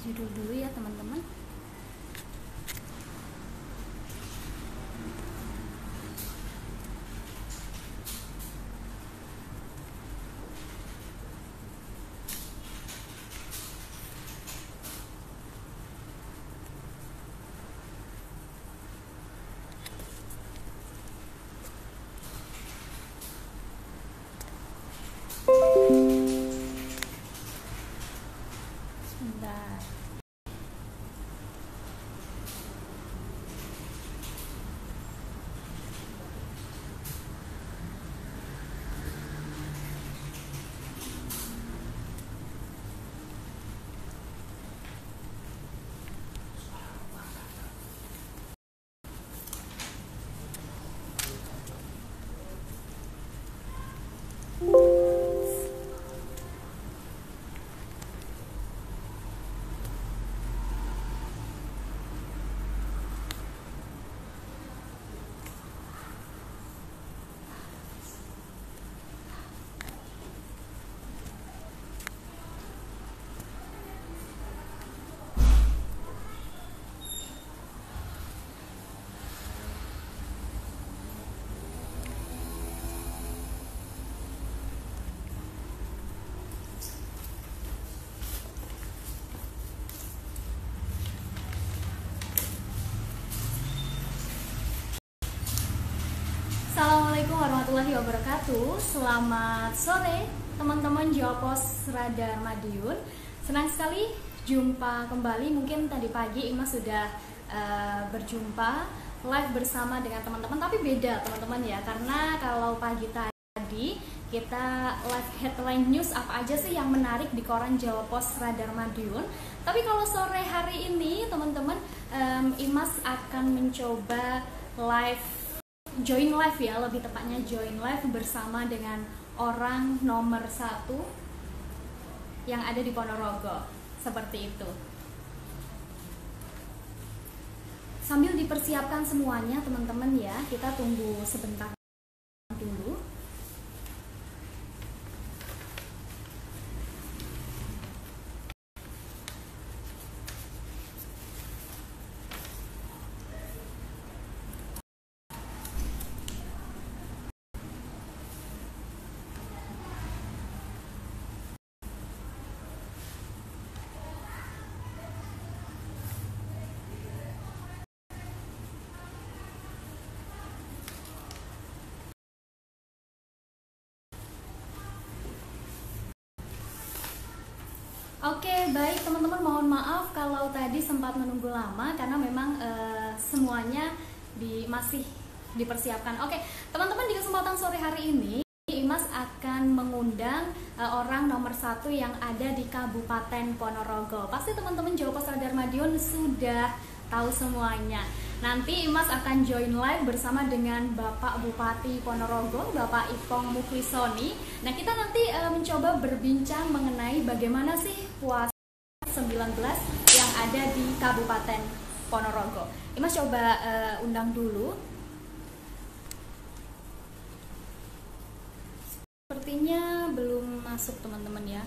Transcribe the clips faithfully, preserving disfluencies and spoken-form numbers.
judul dulu ya teman-teman. Sebentar. Assalamualaikum warahmatullahi wabarakatuh. Selamat sore teman-teman Jawapos Radar Madiun. Senang sekali jumpa kembali. Mungkin tadi pagi Imas sudah uh, berjumpa live bersama dengan teman-teman, tapi beda teman-teman ya, karena kalau pagi tadi kita live headline news apa aja sih yang menarik di koran Jawapos Radar Madiun. Tapi kalau sore hari ini teman-teman, um, Imas akan mencoba live join live ya, lebih tepatnya join live bersama dengan orang nomor satu yang ada di Ponorogo, seperti itu. Sambil dipersiapkan semuanya teman-teman ya, kita tunggu sebentar dulu. Oke, baik teman-teman, mohon maaf kalau tadi sempat menunggu lama karena memang uh, semuanya di, masih dipersiapkan. Oke, teman-teman, di kesempatan sore hari ini Imas akan mengundang uh, orang nomor satu yang ada di Kabupaten Ponorogo. Pasti teman-teman Jawapos Radar Madiun sudah tahu semuanya. Nanti Imas akan join live bersama dengan Bapak Bupati Ponorogo, Bapak Ipong Muklisoni. Nah, kita nanti e, mencoba berbincang mengenai bagaimana sih puasa sembilan belas yang ada di Kabupaten Ponorogo. Imas coba e, undang dulu. Sepertinya belum masuk teman-teman ya.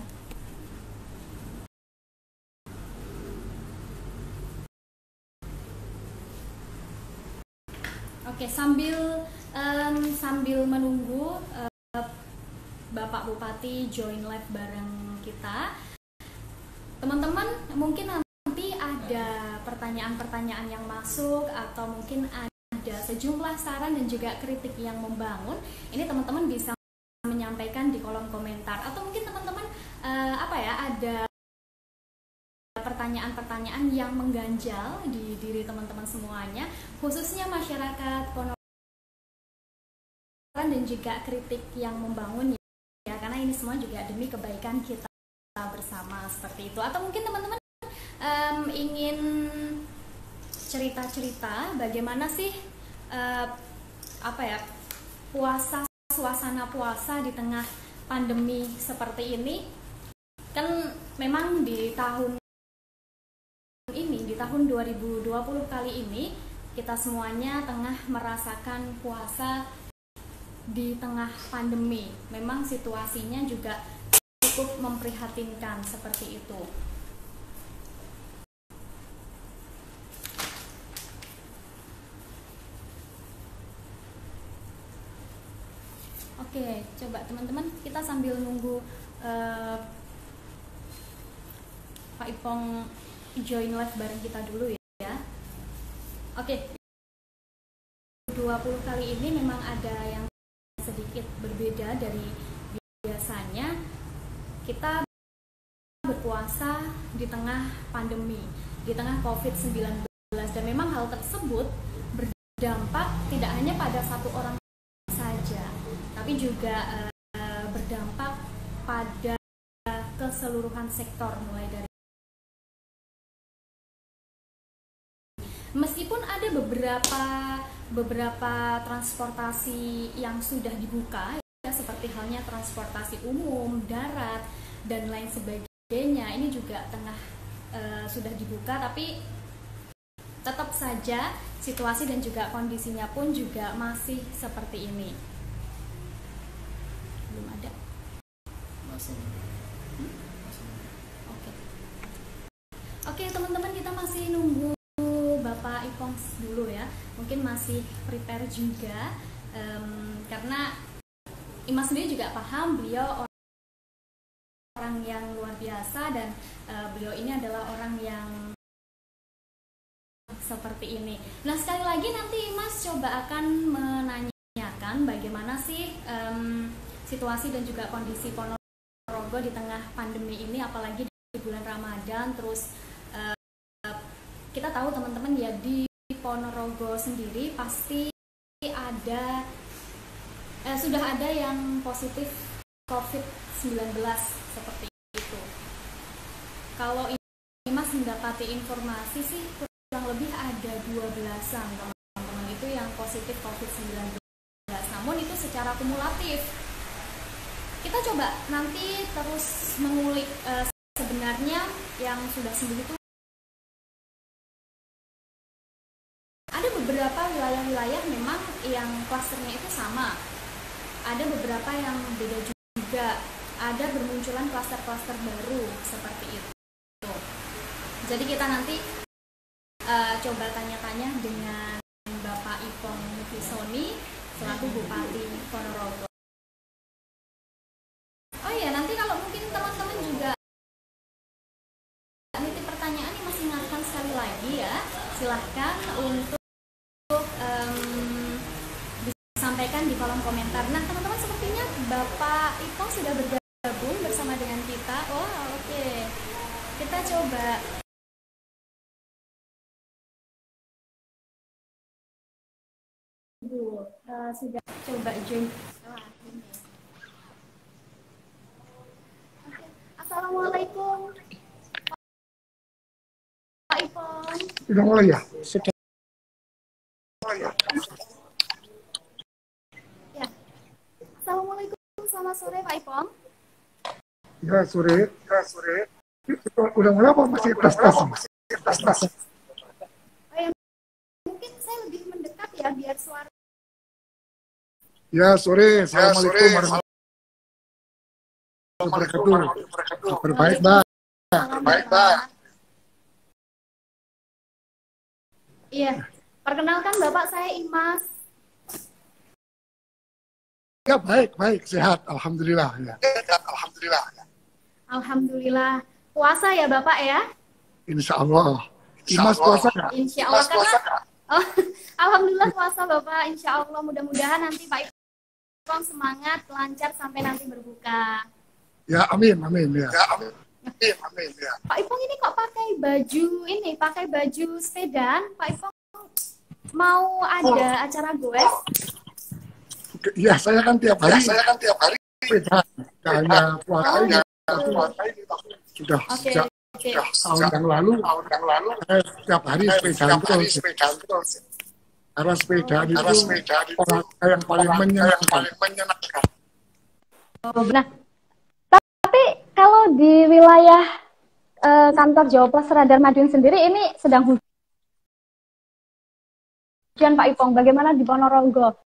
Oke, sambil um, sambil menunggu uh, Bapak Bupati join live bareng kita, teman-teman mungkin nanti ada pertanyaan-pertanyaan yang masuk atau mungkin ada sejumlah saran dan juga kritik yang membangun. Ini teman-teman bisa menyampaikan di kolom komentar, atau mungkin teman-teman uh, apa ya ada pertanyaan-pertanyaan yang mengganjal di diri teman-teman semuanya, khususnya masyarakat Ponorogo, dan juga kritik yang membangun ya, karena ini semua juga demi kebaikan kita bersama, seperti itu. Atau mungkin teman-teman um, ingin cerita-cerita bagaimana sih uh, apa ya puasa, suasana puasa di tengah pandemi seperti ini. Kan memang di tahun ini, di tahun dua ribu dua puluh kali ini, kita semuanya tengah merasakan puasa di tengah pandemi. Memang situasinya juga cukup memprihatinkan seperti itu. Oke, coba teman-teman kita sambil nunggu uh, Pak Ipong join live bareng kita dulu ya. Oke, dua puluh kali ini memang ada yang sedikit berbeda dari biasanya. Kita berpuasa di tengah pandemi, di tengah covid sembilan belas, dan memang hal tersebut berdampak tidak hanya pada satu orang saja, tapi juga uh, berdampak pada keseluruhan sektor, mulai dari meskipun ada beberapa beberapa transportasi yang sudah dibuka ya, seperti halnya transportasi umum, darat dan lain sebagainya, ini juga tengah uh, sudah dibuka, tapi tetap saja situasi dan juga kondisinya pun juga masih seperti ini. Belum ada. Masih. Hmm? Oke. Oke teman-teman, kita masih nunggu Bapak Ipong dulu ya. Mungkin masih prepare juga, um, karena Imas sendiri juga paham beliau orang yang luar biasa, dan uh, beliau ini adalah orang yang seperti ini. Nah, sekali lagi nanti Mas coba akan menanyakan bagaimana sih um, situasi dan juga kondisi Ponorogo di tengah pandemi ini, apalagi di bulan Ramadan. Terus uh, kita tahu teman-teman ya, di Ponorogo sendiri pasti ada eh, sudah ada yang positif covid sembilan belas seperti itu. Kalau ini Mas mendapati informasi sih kurang lebih ada dua belasan teman-teman itu yang positif covid sembilan belas. Namun itu secara kumulatif. Kita coba nanti terus mengulik eh, sebenarnya yang sudah sembuh itu ada beberapa wilayah-wilayah memang yang klasternya itu sama. Ada beberapa yang beda juga. Ada bermunculan klaster-klaster baru seperti itu. Jadi kita nanti uh, coba tanya-tanya dengan Bapak Ipong Mufisoni selaku Bupati Ponorogo. Oh iya, nanti kalau mungkin teman-teman juga nitip pertanyaan yang masih ingatkan sekali lagi ya, silahkan untuk um, disampaikan di kolom komentar. Nah teman-teman, sepertinya Bapak Ipong sudah bergabung bersama dengan kita. Oh oke, okay. Kita coba uh, sudah coba join. Oh, okay. Assalamualaikum Pak Ipong. Sudah mulai ya? Sudah mulai ya? Ya. Assalamualaikum, selamat sore Pak Ipong. Ya sore, ya sore. Udah mulai apa masih tas-tas? Tas-tas. Oh, ya. Mungkin saya lebih mendekat ya biar suara. Ya sore, assalamualaikum warahmatullahi wabarakatuh. Kabar baik, Mbak. Kabar baik, Mbak. Iya, perkenalkan Bapak, saya Imas. Ya baik, baik, sehat, alhamdulillah ya. Alhamdulillah. Alhamdulillah. Puasa ya Bapak ya? Insya Allah. Imas puasa nggak? Insya Allah karena, oh, alhamdulillah puasa Bapak. Insya Allah mudah-mudahan nanti Pak Ipong semangat, lancar sampai nanti berbuka. Ya amin, amin ya. Ya amin, amin, amin ya. Pak Ipong ini kok pakai baju ini, pakai baju sedan? Pak Ipong mau ada oh. acara goes? Iya, saya kan tiap hari. Ya, saya kan tiap hari. Sepeda, hanya puasa ini. Sudah okay, sejak okay. tahun yang lalu, tahun yang lalu, saya setiap hari sepeda terus. Karena sepeda itu olahraga yang paling menyenangkan. Oh, nah, tapi kalau di wilayah uh, kantor Jawa Plus Radar Madiun sendiri ini sedang hujan Pak Ipong. Bagaimana di Ponorogo?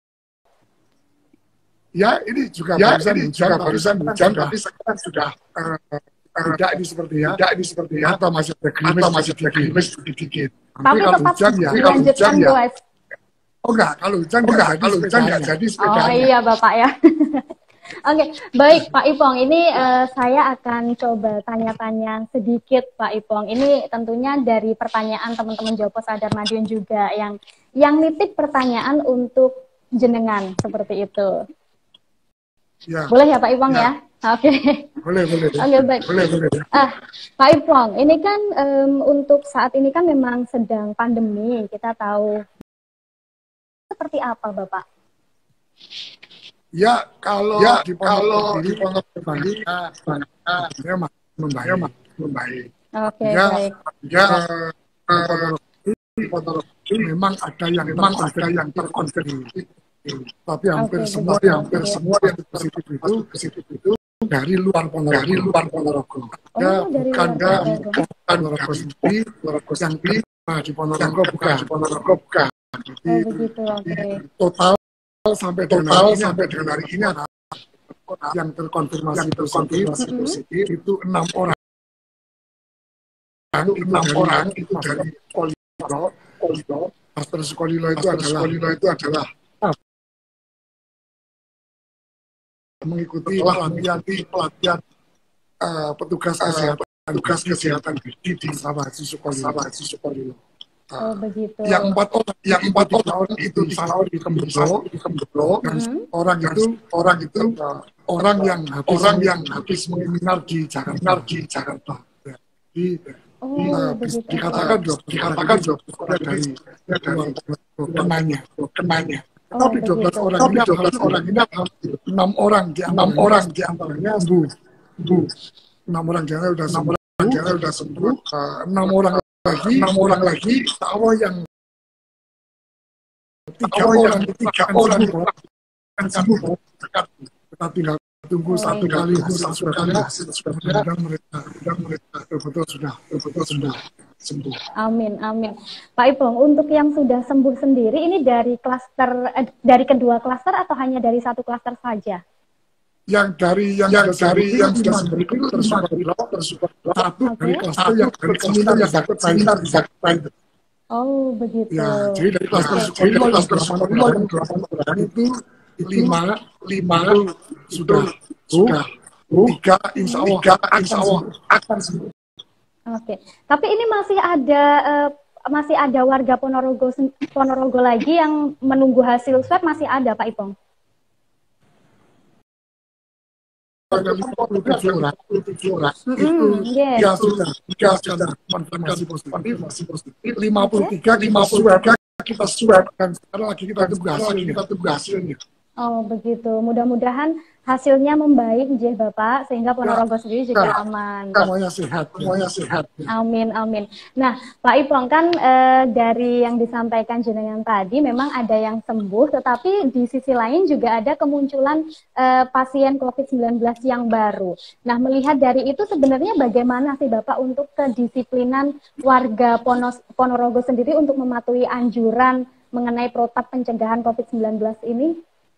Ya, ini juga ya, barusan ini hujan, juga barusan hujan, tapi sekarang sudah uh, tidak ini seperti ya, tidak ini seperti ya, atau masih ada gerimis, atau masih ada gerimis sedikit. Tapi kalau hujan ya, kalau hujan ya. Oh enggak, kalau hujan enggak, kalau hujan enggak jadi sepeda. Oh iya Bapak ya. Oke, baik Pak Ipong. Ini uh, saya akan coba tanya-tanya sedikit Pak Ipong. Ini tentunya dari pertanyaan teman-teman Jopos Radar Madiun juga yang yang nitip pertanyaan untuk jenengan seperti itu. Ya. Boleh ya Pak Ipong ya? ya? Oke. Okay. Boleh, boleh. Oke, okay, baik. Boleh, boleh. Ah, Pak Ipong, ini kan um, untuk saat ini kan memang sedang pandemi. Kita tahu seperti apa, Bapak? Ya, kalau ya, di kalau di Pondok Bali, ya, ya, membaik, membaik. Oke, okay, ya, baik. Ya, uh, di Pondok memang ada yang memang ada yang terkonfirmasi. Tapi hampir okay, semua, betul. hampir okay. semua yang positif itu, positif itu dari luar Ponorogo. Dari luar Ponorogo. Ya, oh, bukan dari Ponorogo sendiri, Ponorogo yang di, nah, di Ponorogo bukan, di Ponorogo bukan. Jadi, oh, begitu, oke. Okay. Total sampai total dengan sampai dengan hari ini ada yang terkonfirmasi yang positif, mm-hmm. positif itu enam orang. Itu enam orang itu dari Sekolilo, Sekolilo, Master Sekolilo itu adalah Sekolilo itu adalah mengikuti pelatihan pelatihan uh, petugas kesehatan uh, petugas kesehatan di di Sahabat Sukolilo. Oh begitu. Yang empat orang, yang empat orang itu di sana di Kembelo, di Kembelo, dan mm-hmm. orang itu orang itu uh, orang yang habis, orang yang habis menginar di Jakarta, di Jakarta. Di, oh, di uh, dikatakan dok, dikatakan dok dari dari kenanya, kenanya. Oh, tapi dua belas orang ini, dua belas orang ini enam orang di enam orang di antaranya sembuh, sembuh. enam orang di antaranya sudah sembuh, enam orang di antaranya sudah sembuh, enam orang lagi, enam orang lagi, awal yang tiga orang, tiga orang akan sembuh. Kita tinggal tunggu oh, satu kali hasil swabnya, sudah mereka, sudah mereka betul-betul sudah, betul-betul sudah sembuh. Amin, amin. Pak Ipong, untuk yang sudah sembuh sendiri, ini dari klaster, eh, dari kedua klaster atau hanya dari satu klaster saja? Yang dari yang, yang dari yang sudah sembuh itu tersupport, tersupport satu okay. dari klaster yang dari seminar yang dapat seminar di Jakarta itu. Oh, begitu. Ya, jadi dari klaster okay. dari klaster delapan itu lima lima sudah sudah tiga insya Allah insya Allah akan sembuh. Oke, tapi ini masih ada uh, masih ada warga Ponorogo Ponorogo lagi yang menunggu hasil swab, masih ada Pak Ipong? Ada lima puluh tujuh orang, itu ya sudah, ya sudah konfirmasi positif, lima puluh tiga, lima puluh tiga kita swab dan sekarang lagi kita tunggu hasilnya, kita tunggu hasilnya. Oh begitu, mudah-mudahan hasilnya membaik J Bapak sehingga Ponorogo ya, sendiri juga ya, aman. Semuanya sehat, semuanya sehat. Amin, amin. Nah Pak Ipong kan e, dari yang disampaikan jenengan tadi memang ada yang sembuh, tetapi di sisi lain juga ada kemunculan e, pasien covid sembilan belas yang baru. Nah melihat dari itu sebenarnya bagaimana sih Bapak untuk kedisiplinan warga Ponos, Ponorogo sendiri untuk mematuhi anjuran mengenai protap pencegahan covid sembilan belas ini?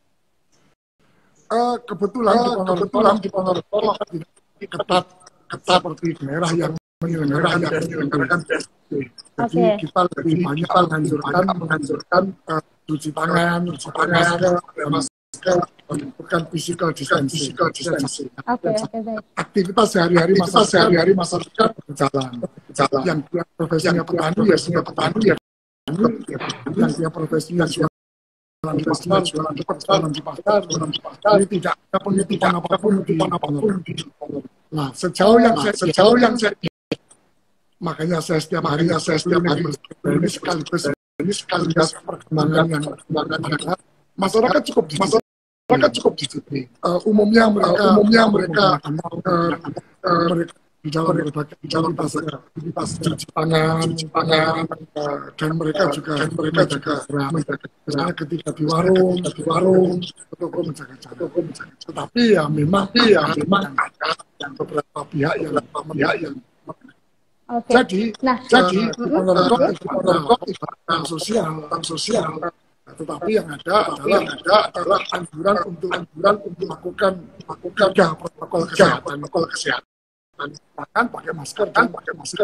Uh, kebetulan uh, di Ponorogo, kebetulan di Ponorogo ketat ketat seperti daerah yang menyelenggarakan yang menyelenggarakan P S B B. Jadi okay. kita lebih banyak menganjurkan menganjurkan uh, cuci tangan, cuci tangan, masker, bukan physical distancing. distancing. Okay, okay, baik. Aktivitas sehari-hari masyarakat sehari-hari masyarakat berjalan. berjalan. Yang dia profesinya petani ya sudah petani ya. Yang dia profesinya sudah jualan di pasar, jualan di pasar, jualan di pasar, jualan di pasar, ini tidak ada penutupan apapun, penutupan apapun. Nah, sejauh yang saya, sejauh yang saya, makanya saya setiap hari, saya setiap hari ini sekaligus, ini sekaligus perkembangan yang perkembangan ada. Masyarakat cukup, masyarakat cukup disiplin. Uh, umumnya mereka, uh, umumnya mereka, uh, uh, mereka di dalam berbagai di dalam aktivitas cuci tangan, cuci tangan, uh, dan mereka juga dan mereka juga misalnya ketika di warung, di warung, toko menjaga jarak. Tetapi ya memang, ya memang ada yang beberapa pihak yang pihak yang okay. Jadi, nah, jadi uh, Ponorogo tidak sosial, sosial. Tetapi yang ada adalah yang ada adalah anjuran untuk anjuran untuk melakukan melakukan protokol kesehatan, protokol kesehatan. Bahkan pakai masker dan pakai masker.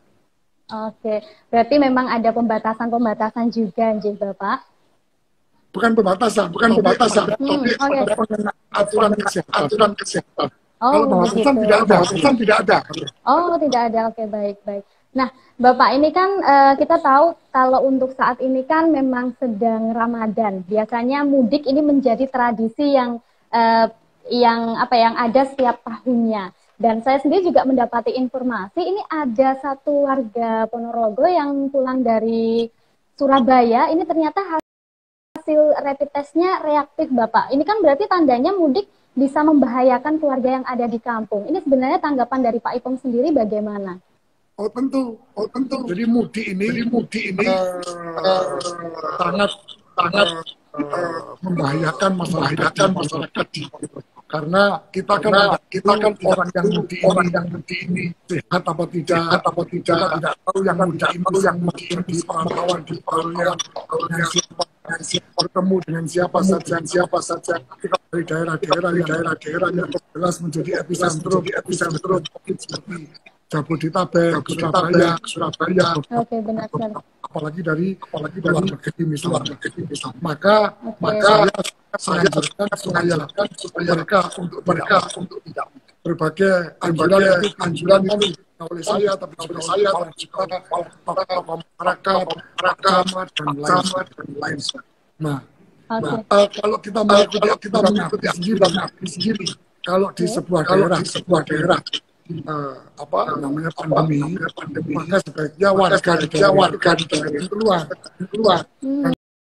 Oke, berarti memang ada pembatasan-pembatasan juga, J Bapak. bukan pembatasan, bukan pembatasan, Hmm, tapi oke. pada pengenaan aturan kesehatan. Aturan kesehatan. Oh, Kalau pembatasan begitu. tidak ada, pembatasan tidak ada. Oh, tidak ada. Oke, baik, baik. Nah, Bapak, ini kan eh, kita tahu kalau untuk saat ini kan memang sedang Ramadan. Biasanya mudik ini menjadi tradisi yang eh, yang apa yang ada setiap tahunnya. Dan saya sendiri juga mendapati informasi ini ada satu warga Ponorogo yang pulang dari Surabaya. Ini ternyata hasil rapid testnya reaktif, Bapak. Ini kan berarti tandanya mudik bisa membahayakan keluarga yang ada di kampung. Ini sebenarnya tanggapan dari Pak Ipong sendiri bagaimana? Oh tentu, oh tentu. Jadi mudik ini, jadi mudik ini uh, uh, sangat sangat uh, membahayakan masyarakat, masyarakat di karena kita kan ada, kita kan orang yang mudik ini, orang yang mudik ini sehat apa tidak, sehat apa tidak, kita tidak tahu yang mudik itu yang mudik di perantauan di perantauan dengan siapa, dengan siapa bertemu dengan siapa saja, siapa saja. Kita dari daerah-daerah, dari daerah-daerah yang jelas menjadi epicentrum, epicentrum COVID seperti Jabodetabek, Surabaya, Surabaya. Oke, benar sekali. Apalagi dari apalagi dari negeri misalnya. Maka okay. maka saya saya mengajarkan supaya mereka untuk mereka untuk tidak berbagai anjuran itu anjuran itu oleh saya tapi oleh saya dan juga para masyarakat, agama dan lain dan lain. Nah, okay. nah uh, kalau kita mengikuti kalau kita mengikuti sendiri, sendiri kalau di sebuah daerah, di sebuah daerah Uh, apa namanya pandemi, pandemi maka sebaiknya warga negara warga negara itu keluar keluar hmm.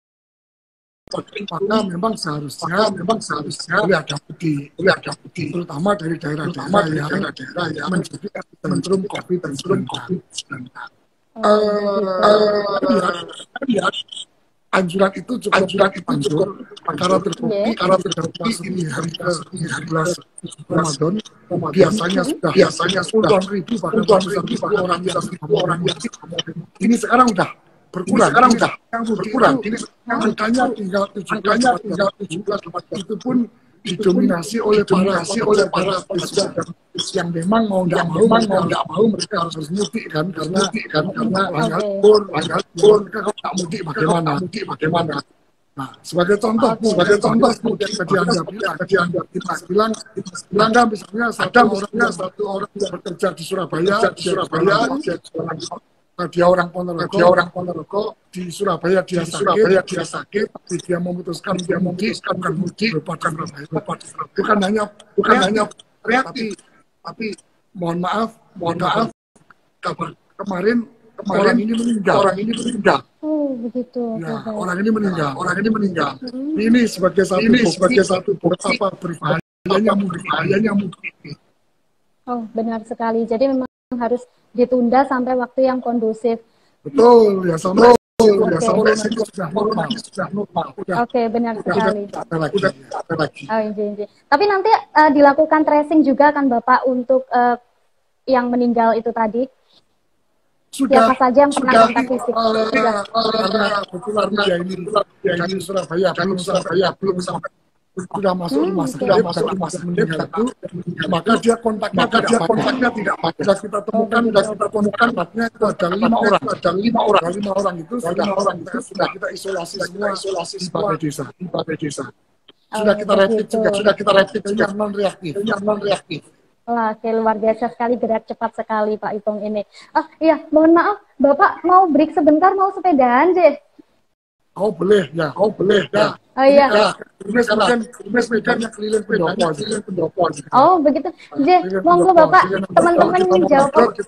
Maka memang seharusnya memang seharusnya boleh ada mudik boleh ada mudik terutama dari daerah-daerah yang daerah-daerah yang menjadi epicentrum COVID dan sembilan belas. Lihat anjuran itu cukup anjuran itu cukup karena terbukti karena terbukti ini hari ke sebelas Ramadan biasanya sudah biasanya puluhan ribu bahkan ratusan ribu orang yang orang yang ini sekarang udah berkurang sekarang udah berkurang ini angkanya tinggal tujuh angkanya tinggal tujuh belas itu pun didominasi oleh para oleh para yang memang mau tidak mau mau tidak mau mereka harus mudik kan karena kan karena banyak pun banyak pun kalau tak mudik bagaimana mudik bagaimana. Nah sebagai contoh sebagai contoh kemudian tadi anda bilang tadi anda kita bilang bilang kan misalnya satu orangnya satu orang yang bekerja di Surabaya di Surabaya dia orang Ponorogo, dia orang Ponorogo di Surabaya dia sakit, Surabaya dia sakit, tapi dia memutuskan dia memutuskan bukan mudik, bukan bukan hanya bukan hanya reaktif, tapi mohon maaf, mohon maaf, kabar kemarin kemarin orang ini meninggal, orang ini meninggal. Oh begitu. Ya, orang ini meninggal, orang ini meninggal. Hmm. Ini sebagai satu ini sebagai satu betapa berbahayanya mudik, bahayanya mudik. Oh benar sekali. Jadi memang harus ditunda sampai waktu yang kondusif. Betul, ya sampai okay. ya sampai sudah normal, sudah normal. Oke, okay, benar sekali. Udah, udah, udah lagi. Oh, inji, inji. Tapi nanti uh, dilakukan tracing juga kan Bapak untuk uh, yang meninggal itu tadi? Sudah. Siapa saja yang pernah kontak fisik? Uh, sudah. Karena kebetulan dia ini dari Surabaya, belum Surabaya, belum sampai. Sudah masuk rumah sakit, sudah masuk rumah sakit itu, maka dia kontaknya maka dia kontaknya tidak pada kita temukan dan kita temukan batnya itu ada lima orang, ada lima orang, ada lima orang itu sudah orang kita sudah kita isolasi semua, isolasi di balai desa, di balai desa. Sudah kita rapid juga, sudah kita rapid yang non reaktif, yang non reaktif. Wah, oke, luar biasa sekali, gerak cepat sekali Pak Ipong ini. Ah iya, mohon maaf, Bapak mau break sebentar, mau sepedaan deh. Oh boleh ya, oh boleh ya. Oh iya. Ya, Mes kan, mes medannya keliling pendopo, keliling pendopo. Oh begitu. Jadi monggo Bapak, teman-teman yang jawab. Oke.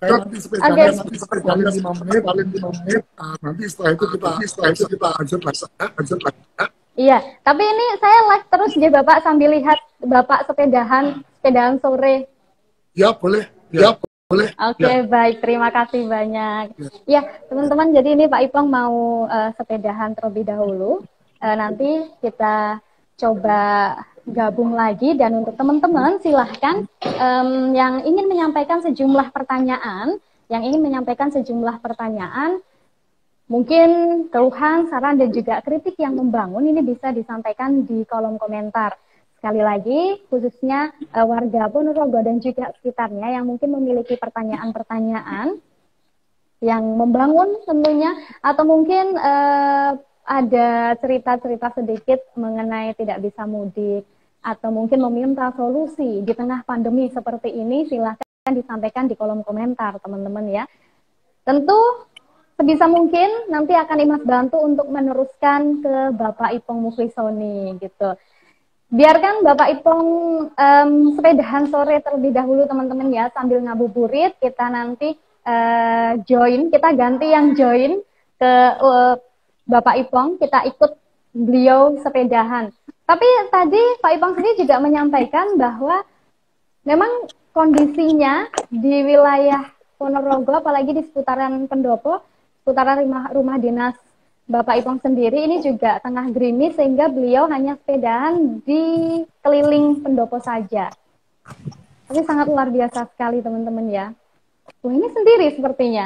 Nanti paling lima menit, paling lima menit. Nanti setelah itu kita, setelah itu kita lanjut lagi, lanjut lagi. Iya, tapi ini saya live terus ya Bapak sambil lihat Bapak sepedahan, sepedahan sore. Ya boleh, ya. Boleh. Oke, okay, ya. Baik. Terima kasih banyak. Ya, teman-teman, jadi ini Pak Ipong mau uh, sepedahan terlebih dahulu. Uh, nanti kita coba gabung lagi. Dan untuk teman-teman, silahkan um, yang ingin menyampaikan sejumlah pertanyaan, yang ingin menyampaikan sejumlah pertanyaan, mungkin keluhan, saran, dan juga kritik yang membangun, ini bisa disampaikan di kolom komentar. Sekali lagi, khususnya uh, warga Ponorogo dan juga sekitarnya yang mungkin memiliki pertanyaan-pertanyaan yang membangun tentunya, atau mungkin uh, ada cerita-cerita sedikit mengenai tidak bisa mudik, atau mungkin meminta solusi di tengah pandemi seperti ini, silahkan disampaikan di kolom komentar, teman-teman ya. Tentu sebisa mungkin nanti akan Imas bantu untuk meneruskan ke Bapak Ipong Muflisoni gitu. Biarkan Bapak Ipong um, sepedahan sore terlebih dahulu teman-teman ya, sambil ngabuburit. Kita nanti uh, join, kita ganti yang join ke uh, Bapak Ipong, kita ikut beliau sepedahan. Tapi tadi Pak Ipong sendiri juga menyampaikan bahwa memang kondisinya di wilayah Ponorogo, apalagi di seputaran Pendopo, seputaran rumah, rumah dinas Bapak Ipong sendiri ini juga tengah gerimis, sehingga beliau hanya sepedahan di keliling Pendopo saja. Tapi sangat luar biasa sekali teman-teman ya. Wah, ini sendiri sepertinya.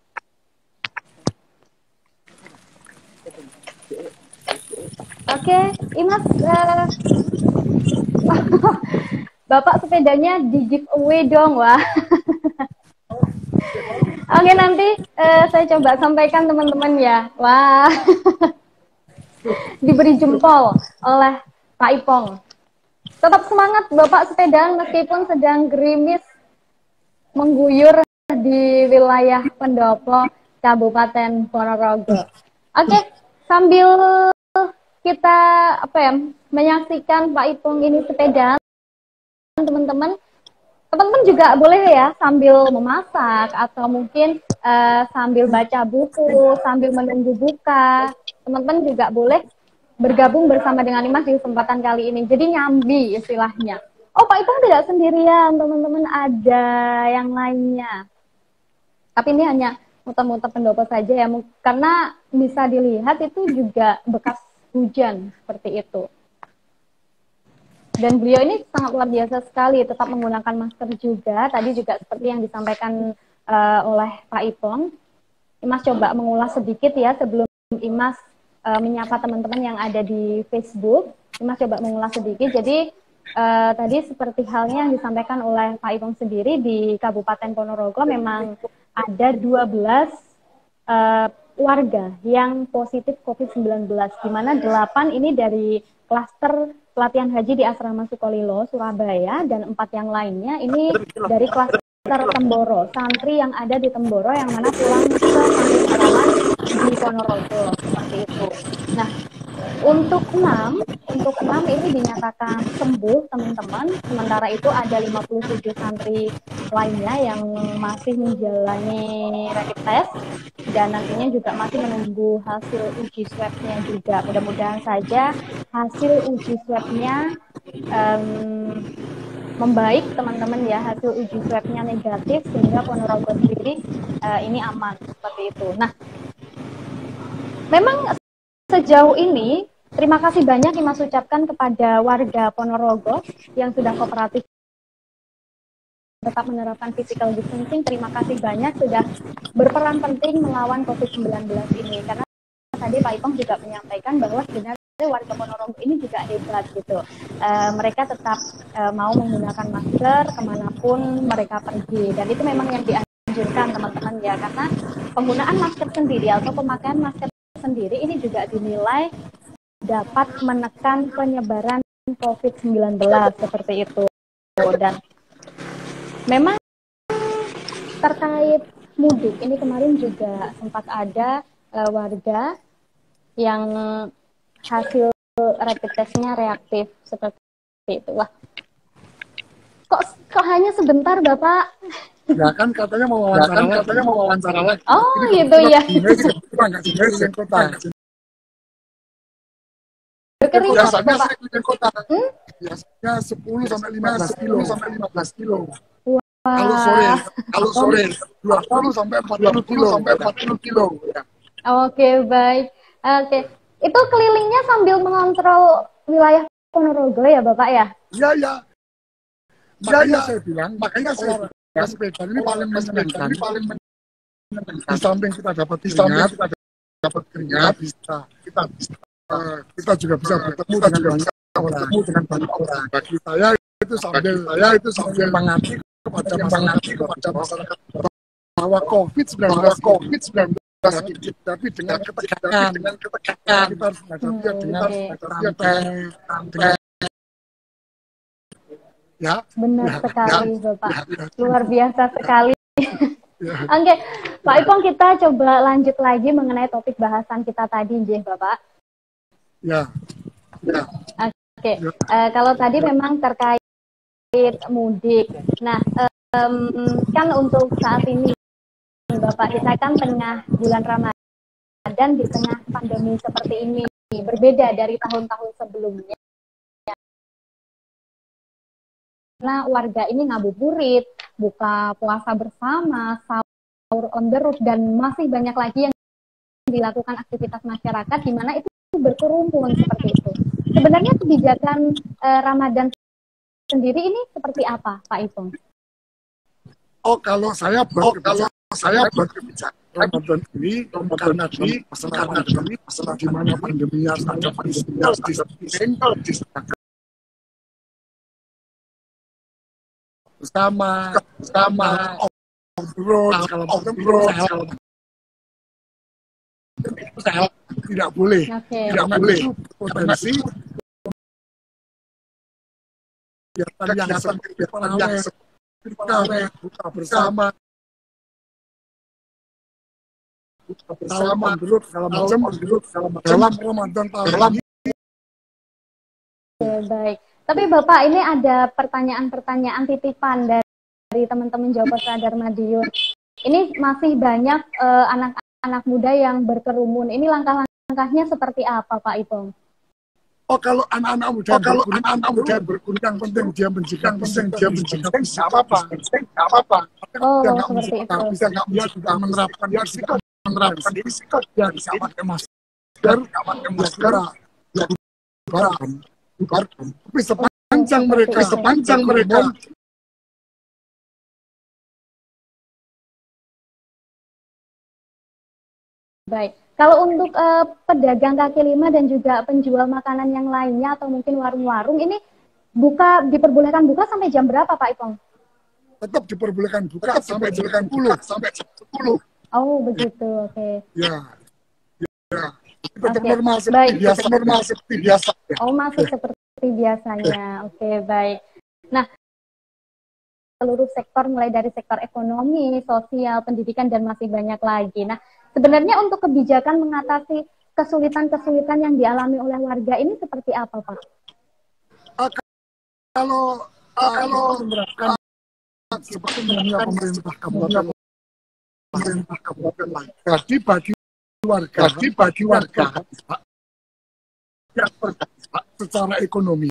Oke, Imas, uh, Bapak sepedanya di giveaway dong, wah. Oke, nanti uh, saya coba sampaikan teman-teman ya. Wah, diberi jempol oleh Pak Ipong. Tetap semangat Bapak sepedaan meskipun sedang gerimis mengguyur di wilayah Pendopo, Kabupaten Ponorogo. Oke, sambil kita apa ya menyaksikan Pak Ipong ini sepedaan, teman-teman. Teman-teman juga boleh ya sambil memasak atau mungkin uh, sambil baca buku, sambil menunggu buka. Teman-teman juga boleh bergabung bersama dengan Imas di kesempatan kali ini. Jadi nyambi istilahnya. Oh, Pak Ipong tidak sendirian, teman-teman, ada yang lainnya. Tapi ini hanya muter-muter Pendopo saja ya, karena bisa dilihat itu juga bekas hujan seperti itu. Dan beliau ini sangat luar biasa sekali, tetap menggunakan masker juga. Tadi juga seperti yang disampaikan uh, oleh Pak Ipong. Imas coba mengulas sedikit ya sebelum Imas uh, menyapa teman-teman yang ada di Facebook. Imas coba mengulas sedikit. Jadi uh, tadi seperti halnya yang disampaikan oleh Pak Ipong sendiri, di Kabupaten Ponorogo memang ada dua belas uh, warga yang positif covid sembilan belas, di mana delapan ini dari klaster pelatihan haji di Asrama Sukolilo, Surabaya, dan empat yang lainnya ini dari klaster Temboro, santri yang ada di Temboro yang mana pulang ke santri asrama di Ponorogo, seperti itu. Nah, untuk enam, untuk enam ini dinyatakan sembuh teman-teman, sementara itu ada lima puluh tujuh santri lainnya yang masih menjalani rapid test, dan nantinya juga masih menunggu hasil uji swab-nya juga. Mudah-mudahan saja hasil uji swab-nya um, membaik teman-teman ya, hasil uji swab-nya negatif sehingga Ponorogo sendiri uh, ini aman seperti itu. Nah, memang sejauh ini terima kasih banyak Imas ucapkan kepada warga Ponorogo yang sudah kooperatif tetap menerapkan physical distancing. Terima kasih banyak sudah berperan penting melawan covid sembilan belas ini, karena tadi Pak Ipong juga menyampaikan bahwa sebenarnya warga Ponorogo ini juga hebat gitu. Uh, mereka tetap uh, mau menggunakan masker kemanapun mereka pergi, dan itu memang yang dianjurkan teman-teman ya, karena penggunaan masker sendiri atau pemakaian masker sendiri ini juga dinilai dapat menekan penyebaran covid sembilan belas seperti itu. Dan memang terkait mudik ini kemarin juga sempat ada uh, warga yang hasil rapid testnya reaktif seperti itu. Wah, kok kok hanya sebentar Bapak? Ya kan katanya mau wawancara, ya kan katanya mau wawancara lagi. Oh ini gitu ya. Di kota. Berkeringat, biasanya Bapak. Saya keliling kota. Hmm? Biasanya sepuluh sampai lima belas kilo. sampai lima belas kilo. Wah. Kalau sore, kalau sore dua puluh sampai empat puluh kilo sampai empat puluh kilo. Ya. Oke, baik. Oke. Itu kelilingnya sambil mengontrol wilayah Ponorogo ya, Bapak ya? Iya, iya. Makanya saya bilang, makanya saya bilang, sepeda ini paling menyenangkan. Ini paling menyenangkan. Di samping kita dapat keringat, kita dapat keringat, bisa kita bisa uh, kita juga bisa bertemu dengan banyak bertemu dengan banyak orang. Bagi saya itu sambil saya itu sambil mengabdi kepada masyarakat kepada masyarakat bahwa covid sembilan belas covid sembilan belas tapi dengan ketegangan, dengan ketegangan kita harus menghadapinya dengan dengan ya. Benar ya, sekali, ya, Bapak. ya, ya. Luar biasa sekali. Ya. Oke, Pak Ipong, kita coba lanjut lagi mengenai topik bahasan kita tadi, Jih, Bapak. Ya. Ya. Oke, Ya. uh, kalau tadi ya. memang terkait mudik. Nah, um, kan untuk saat ini, Bapak, kita kan tengah bulan Ramadan di tengah pandemi seperti ini, berbeda dari tahun-tahun sebelumnya. Karena warga ini ngabuburit, buka puasa bersama, sahur on the road, dan masih banyak lagi yang dilakukan aktivitas masyarakat di mana itu berkerumun seperti itu. Sebenarnya kebijakan eh, Ramadan sendiri ini seperti apa, Pak Ipong? Oh, kalau saya oh, kalau saya berbicara Ramadan ini karena di karena di masalah di mana pandeminya ada pandeminya di bersama bersama off-road kalau off-road tidak boleh okay. tidak boleh potensi kegiatan yang seperti buka bersama buka bersama berut segala macam berut segala macam dalam Ramadan tahun ini. Oke, baik. Tapi Bapak, ini ada pertanyaan-pertanyaan titipan dari teman-teman Jawa Radar Madiun. Ini masih banyak uh, anak-anak muda yang berkerumun. Ini langkah-langkahnya seperti apa, Pak Ipong? Oh, kalau anak-anak muda, oh, kalau anak-anak muda berkerumun, yang penting dia mencegah, penting dia mencegah, tidak apa-apa, tidak apa-apa. Oh, dia seperti itu. Bisa nggak dia juga menerapkan, dia bisa menerapkan diri sikap, dia bisa pakai masker, pakai masker, ya bubarkan, bubarkan. Tapi sepanjang oh, mereka, sepanjang mereka baik. Kalau untuk uh, pedagang kaki lima dan juga penjual makanan yang lainnya atau mungkin warung-warung ini buka diperbolehkan buka sampai jam berapa, Pak Ipong? Tetap diperbolehkan buka Tetap sampai jam sepuluh sampai jam sepuluh. Oh, begitu. Oke. Okay. Ya. Ya. Tetap okay. normal seperti baik. biasa, normal seperti biasa. Oh, masih ya. Seperti biasanya. Oke, okay, baik. Nah, seluruh sektor mulai dari sektor ekonomi, sosial, pendidikan dan masih banyak lagi. Nah, sebenarnya untuk kebijakan mengatasi kesulitan-kesulitan yang dialami oleh warga ini seperti apa, Pak? Uh, kalau uh, kalau menerapkan uh, seperti menerapkan pemerintah kabupaten, pemerintah kabupaten lain. Jadi bagi warga, jadi bagi warga yang terdampak secara ekonomi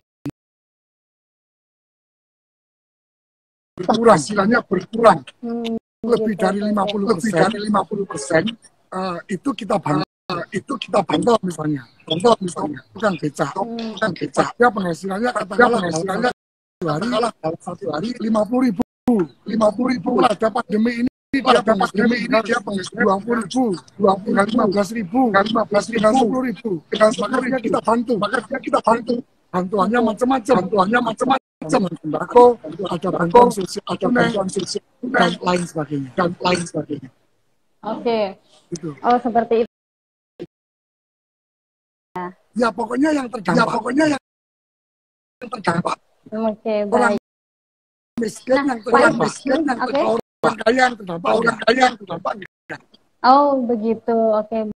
berkurang, hasilnya berkurang hmm, lebih gitu, dari lima puluh persen, lebih dari lima puluh persen uh, itu kita bantu, uh, itu kita bantu misalnya, contoh misalnya, bukan becak, hmm. bukan becak, ya penghasilannya katakanlah penghasilannya satu hari, dalam satu hari lima puluh ribu, lima puluh ribu ada pandemi ini, dia pandemi ini dia penghasilan dua puluh ribu, dua puluh lima belas ribu, lima belas ribu, sepuluh ribu, makanya kita bantu, makanya kita bantu, bantuannya macam-macam, bantuannya macam-macam. Sembako, ada bantuan sosial, ada bantuan sosial dan lain sebagainya, dan lain sebagainya. Oke. Okay. Gitu. Oh, seperti itu. Ya pokoknya yang terdampak. Ya pokoknya yang terdampak. Oke, okay, baik. Orang miskin nah, yang terdampak, miskin yang okay. terdampak, orang kaya yang terdampak, orang kaya yang terdampak. Oh, begitu. Oke. Okay.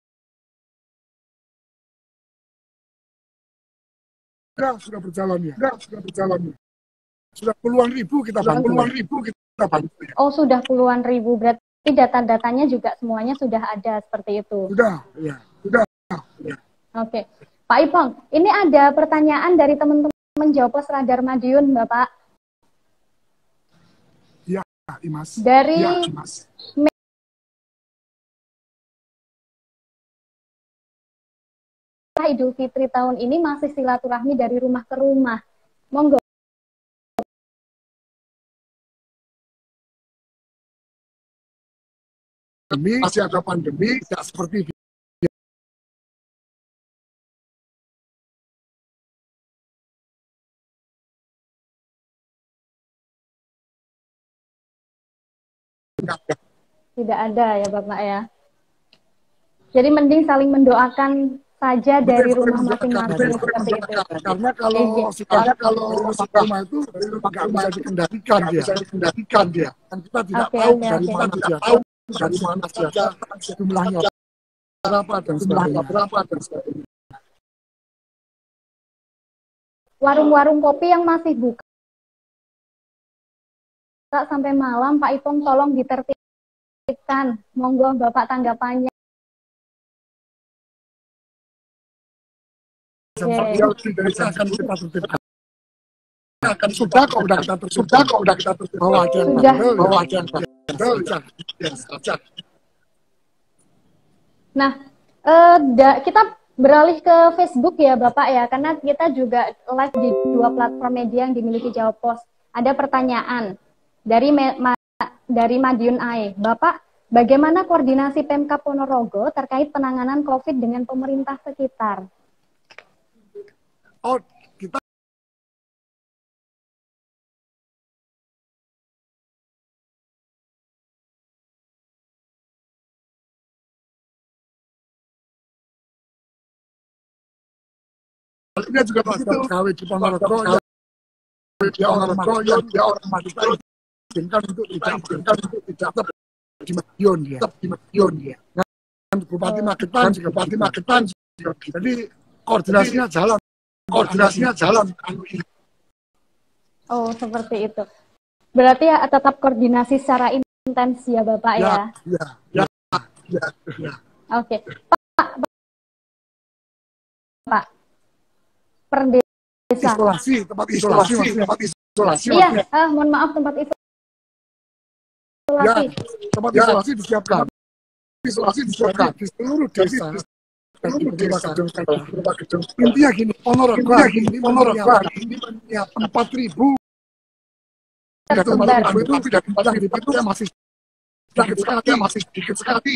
Ya, sudah berjalan ya. Ya, sudah berjalan ya. Sudah puluhan ribu kita bantu. Puluhan ribu kita bantu. Ya. Oh, sudah puluhan ribu. Berarti data-datanya juga semuanya sudah ada seperti itu. Sudah, ya. Sudah. Ya. Oke. Pak Ipong, ini ada pertanyaan dari teman-teman Jawapos Radar Madiun, Bapak. Ya, Imas. Dari ya, Imas. Idul Fitri tahun ini masih silaturahmi dari rumah ke rumah. Monggo. Pandemi, masih ada pandemi, tidak seperti tidak ada ya Bapak ya. Jadi mending saling mendoakan saja dari rumah masing-masing seperti itu. Karena kalau karena kalau rumah itu nggak bisa dikendalikan dia, bisa dikendalikan dia. Dan kita tidak Oke, tahu oke, dari oke. mana dia tahu dari mana saja jumlahnya berapa dan sebagainya. Berapa dan sebagainya. Warung-warung kopi yang masih buka sampai malam, Pak Ipong tolong ditertibkan. Monggo Bapak tanggapannya. Dia dari saya akan kita tertibkan. Akan sudah kok udah kita sudah kok udah kita tertibkan. Bawa aja yang Sudah. bandel, bawa aja yang bandel, ya saja. Nah, eh, da, kita beralih ke Facebook ya Bapak ya, karena kita juga live di dua platform media yang dimiliki Jawa Pos. Ada pertanyaan dari me, ma, dari Madiun A E. Bapak, bagaimana koordinasi Pemkab Ponorogo terkait penanganan COVID dengan pemerintah sekitar? Oh, kita ini juga pegawai di Ponorogo yang dia orang Ponorogo dia orang Madura izinkan untuk tidak izinkan untuk tidak tetap di Madiun dia, tetap di Madiun dia. Dan Bupati Magetan juga Bupati Magetan. Jadi koordinasinya jalan, koordinasinya jalan. Oh, seperti itu. Berarti ya tetap koordinasi secara intens ya Bapak ya? Ya, ya, ya, ya. ya. Oke. Pak, Pak, per desa. Isolasi, tempat isolasi, tempat isolasi. Iya, ah, mohon maaf tempat isolasi. Ya, tempat ya. isolasi disiapkan. Isolasi disiapkan di seluruh desa. Dan di desa. Intinya gini, Ponorogo ini Ponorogo ini menyiapkan empat ribu. Tidak tempat itu tidak tempat di itu masih sedikit sekali, masih sedikit sekali.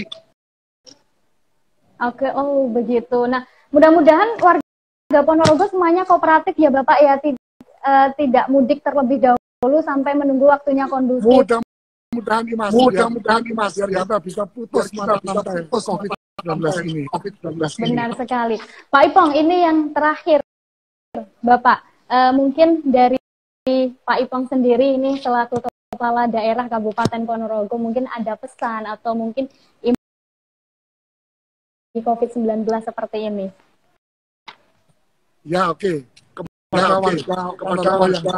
Oke, oh begitu. Nah, mudah-mudahan warga Ponorogo semuanya kooperatif ya Bapak ya, Tid uh, tidak mudik terlebih dahulu sampai menunggu waktunya kondusif. Mudah-mudahan Mas, mudah-mudahan Mas, biar kita bisa putus mata rantai COVID sembilan belas ini. COVID sembilan belas ini. Benar sekali. Pak Ipong, ini yang terakhir, Bapak. Uh, mungkin dari Pak Ipong sendiri ini selaku Kepala Daerah Kabupaten Ponorogo, mungkin ada pesan atau mungkin di COVID sembilan belas seperti ini. Ya, oke. Okay. Kepada warga, kepada warga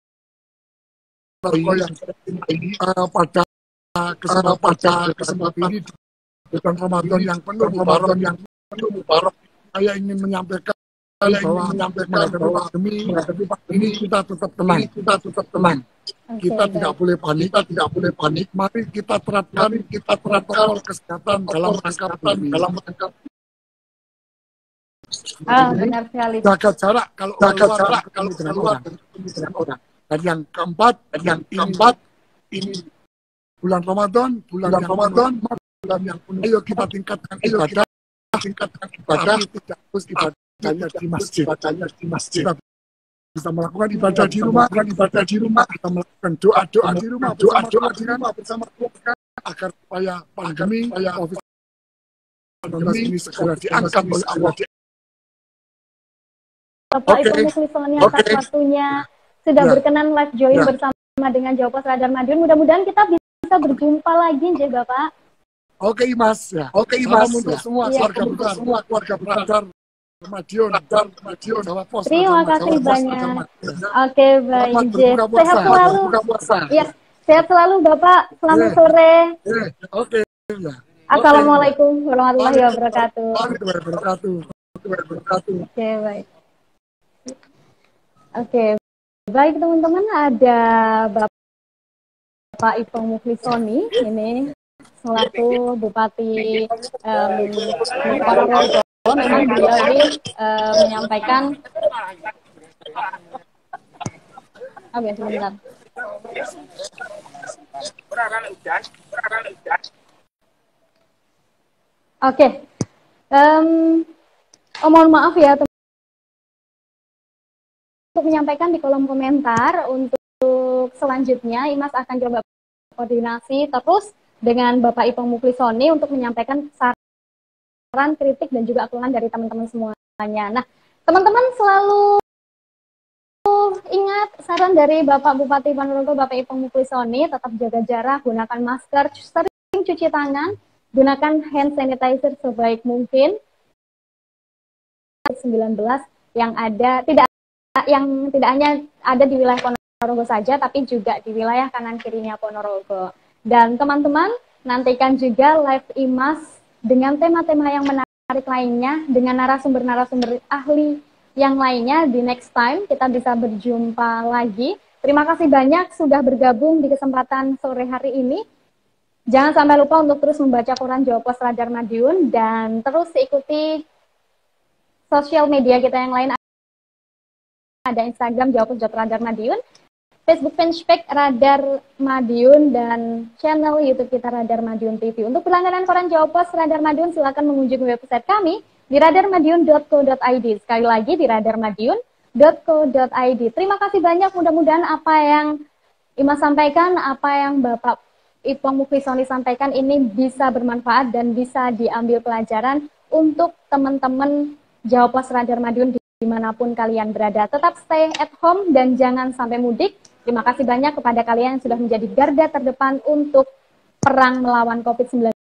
yang ini uh, pada kesempatan pada kesempatan ini bulan Ramadan yang penuh Ramadan yang penuh mubarak, saya ingin menyampaikan saya bahwa menyampaikan bahwa demi menghadapi pandemi kita tetap tenang, kita tetap tenang. Okay, kita baik. tidak boleh panik, kita tidak boleh panik. Mari kita terapkan, kita protokol kesehatan dalam rangka dalam rangka Ah, benar sekali. Jaga jarak kalau jaga jarak kalau dengan orang. dengan orang. Dan yang keempat, dan yang keempat ini bulan Ramadan, bulan, bulan Ramadan, bulan yang penuh. Ayo kita tingkatkan ibadah, tingkatkan ibadah, tidak harus ibadahnya di masjid, ibadahnya di masjid. Kita bisa melakukan ibadah di rumah, melakukan ibadah di rumah, kita melakukan doa-doa di rumah, doa-doa di rumah bersama keluarga agar supaya pandemi, supaya COVID sembilan belas ini segera diangkat oleh Allah. Bapak Okay. Ibu Muslisonia atas Okay. waktunya sudah Ya. berkenan live join Ya. bersama dengan Jawa Pos Radar Madiun. Mudah-mudahan kita bisa berjumpa lagi, J Bapak. Oke, Mas. Ya. Oke, Mas. Untuk semua Ya. keluarga besar, semua keluarga Radar Madiun, Radar Madiun, Jawa Pos. Terima Radar, kasih Jawa Pos, banyak. Radar Madiun. Oke, baik, Selamat J. berbuka puasa. Sehat selalu. Berbuka puasa. Ya, sehat selalu, Bapak. Selamat Ya. sore. Eh, Oke. Ya. Assalamualaikum warahmatullahi wabarakatuh. Warahmatullahi wabarakatuh. Warahmatullahi wabarakatuh. Oke, baik. Oke, baik teman-teman, ada Bapak Ipong Muflisoni ini selaku Bupati um, Ponorogo. Memang beliau ini um, menyampaikan. Oh ya, sebentar. Oke, um, oh, mohon maaf ya teman. Untuk menyampaikan di kolom komentar untuk selanjutnya Imas akan coba koordinasi terus dengan Bapak Ipong Muflisoni untuk menyampaikan saran saran, kritik, dan juga keluhan dari teman-teman semuanya. Nah, teman-teman selalu ingat saran dari Bapak Bupati Ponorogo, Bapak Ipong Muklisoni, tetap jaga jarak, gunakan masker, sering cuci tangan, gunakan hand sanitizer sebaik mungkin. covid sembilan belas yang ada tidak yang tidak hanya ada di wilayah Ponorogo saja, tapi juga di wilayah kanan kirinya Ponorogo. Dan teman-teman, nantikan juga live I M A S dengan tema-tema yang menarik lainnya, dengan narasumber-narasumber ahli yang lainnya di next time. Kita bisa berjumpa lagi. Terima kasih banyak sudah bergabung di kesempatan sore hari ini. Jangan sampai lupa untuk terus membaca koran Jawa Pos Radar Madiun dan terus ikuti sosial media kita yang lain. Ada Instagram Jawa Pos Radar Madiun, Facebook fanpage Radar Madiun, dan channel YouTube kita Radar Madiun T V. Untuk berlangganan koran Jawa Pos Radar Madiun, silakan mengunjungi website kami di radarmadiun dot co dot i d. Sekali lagi di radarmadiun dot co dot i d. Terima kasih banyak, mudah-mudahan apa yang Imas sampaikan, apa yang Bapak Ipong Muklisoni sampaikan ini bisa bermanfaat dan bisa diambil pelajaran untuk teman-teman Jawa Pos Radar Madiun dimanapun kalian berada. Tetap stay at home dan jangan sampai mudik. Terima kasih banyak kepada kalian yang sudah menjadi garda terdepan untuk perang melawan covid sembilan belas.